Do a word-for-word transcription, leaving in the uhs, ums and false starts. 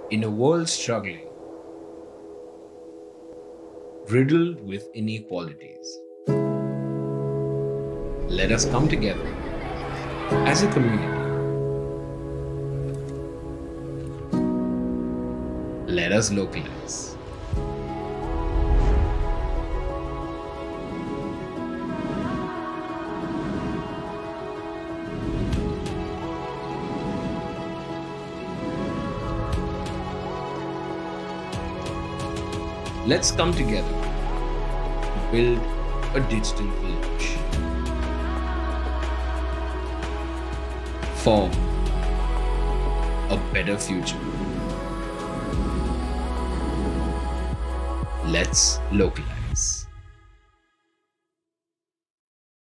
In a world struggling, riddled with inequalities, let us come together as a community. Let us localize. Let's come together to build a digital village for a better future. Let's localize.